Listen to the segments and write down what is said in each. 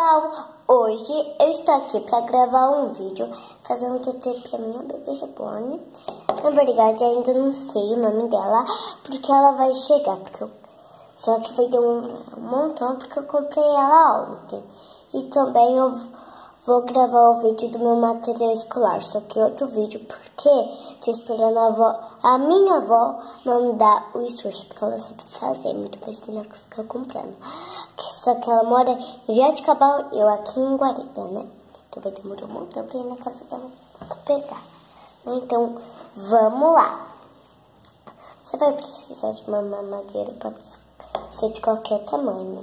pessoal, hoje eu estou aqui para gravar um vídeo fazendo um TT para minha bebê reborn. Na verdade, ainda não sei o nome dela, porque ela vai chegar, só que vai ter um montão, porque eu comprei ela ontem. E também eu vou gravar o vídeo do meu material escolar, só que outro vídeo, porque estou esperando a minha avó mandar o sushi, porque ela sabe fazer muito mais melhor que ficar comprando. Só que ela mora em Jabuticabal e eu aqui em Guarita, né? Então vai demorar um montão pra ir na casa dela pegar. Então, vamos lá. Você vai precisar de uma mamadeira, pode ser de qualquer tamanho.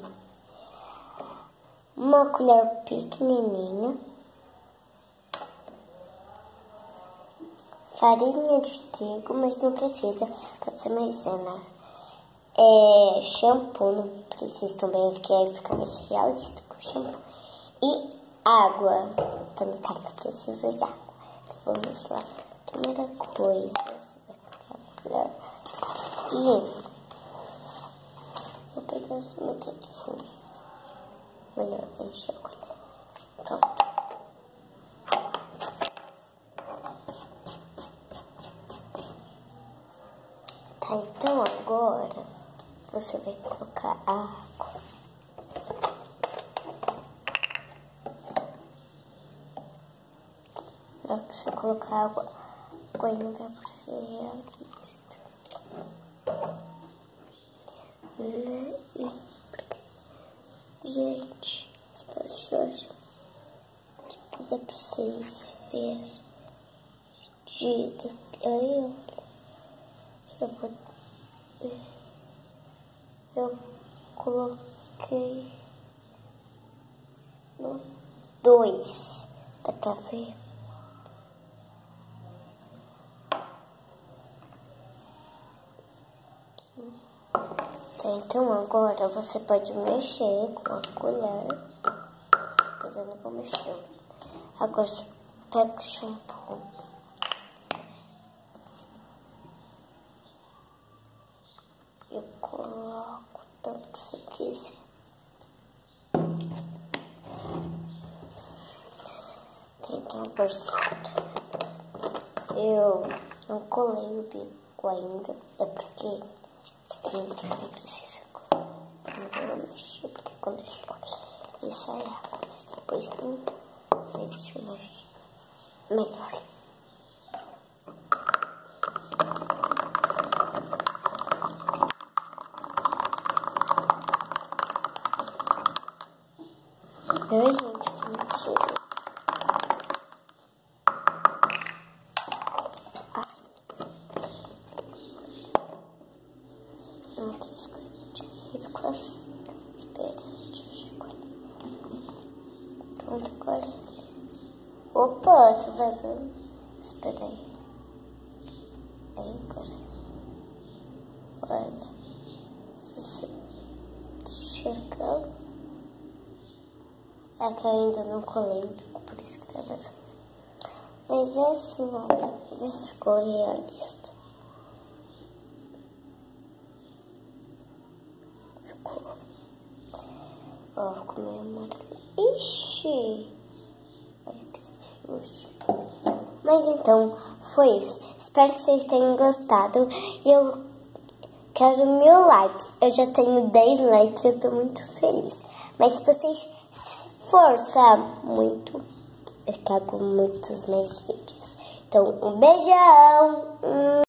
Uma colher pequenininha. Farinha de trigo, mas não precisa, pode ser maisena. Shampoo, não precisa também, porque aí fica mais realista com shampoo. E água, também cara precisa de água. Então vamos lá. Primeira coisa, você vai pegar a colher e vou pegar essa metade de folha. Melhor encher a colher. Pronto. Tá, então agora você vai colocar a água. Na hora que você colocar a água ainda vai ser realista. Gente, hoje dá pra vocês verem. Aí, eu coloquei no 2, dá pra ver? Então agora você pode mexer com a colher, mas eu não vou mexer. Agora você pega o shampoo. Eu coloco tanto que você quiser. Então, eu não colei o bico ainda, é porque não precisa colar. Eu vou mexer, porque quando chega ele sai água, mas depois não sei, deixa eu mexer melhor. Gente, tô mentindo. Não tem que ficar assim. Espera, deixa eu ver. Pronto, agora. Opa, tá vazando. Espera aí. Aí, agora. Olha. Você chegar. É que eu ainda não colei o bico, por isso que tá vazando. Mas é assim, olha. Vê se ficou realista. Ficou. Ó, ficou meio amarelo. Ixi! Olha que tá luxo. Mas então, foi isso. Espero que vocês tenham gostado. E eu quero 1000 likes. Eu já tenho 10 likes e eu tô muito feliz. Mas se vocês forçar muito, eu trago muitos mais vídeos. Então, um beijão!